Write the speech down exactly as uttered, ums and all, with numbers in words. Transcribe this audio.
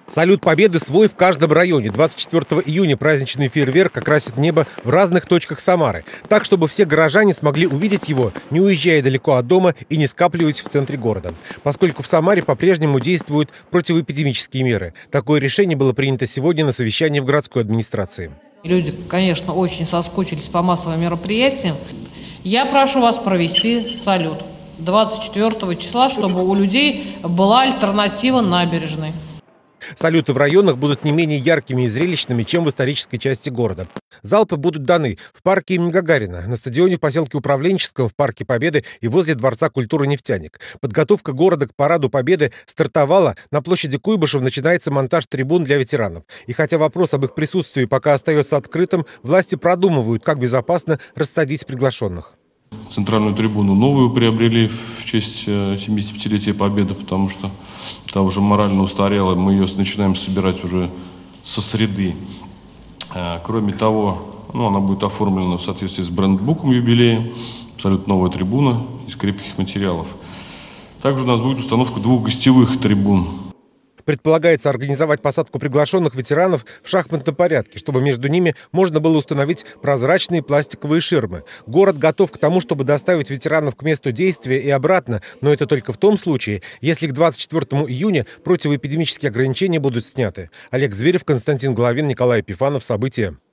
Салют Победы свой в каждом районе. двадцать четвёртого июня праздничный фейерверк окрасит небо в разных точках Самары. Так, чтобы все горожане смогли увидеть его, не уезжая далеко от дома и не скапливаясь в центре города. Поскольку в Самаре по-прежнему действуют противоэпидемические меры. Такое решение было принято сегодня на совещании в городской администрации. Люди, конечно, очень соскучились по массовым мероприятиям. Я прошу вас провести салют двадцать четвёртого числа, чтобы у людей была альтернатива набережной. Салюты в районах будут не менее яркими и зрелищными, чем в исторической части города. Залпы будут даны в парке имени Гагарина, на стадионе в поселке Управленческом, в парке Победы и возле Дворца культуры «Нефтяник». Подготовка города к параду Победы стартовала. На площади Куйбышев начинается монтаж трибун для ветеранов. И хотя вопрос об их присутствии пока остается открытым, власти продумывают, как безопасно рассадить приглашенных. Центральную трибуну новую приобрели в честь семидесятипятилетия Победы, потому что та уже морально устарела. Мы ее начинаем собирать уже со среды. Кроме того, ну, она будет оформлена в соответствии с брендбуком юбилея. Абсолютно новая трибуна из крепких материалов. Также у нас будет установка двух гостевых трибун. Предполагается организовать посадку приглашенных ветеранов в шахматном порядке, чтобы между ними можно было установить прозрачные пластиковые ширмы. Город готов к тому, чтобы доставить ветеранов к месту действия и обратно, но это только в том случае, если к двадцать четвёртому июня противоэпидемические ограничения будут сняты. Олег Зверев, Константин Головин, Николай Епифанов. События.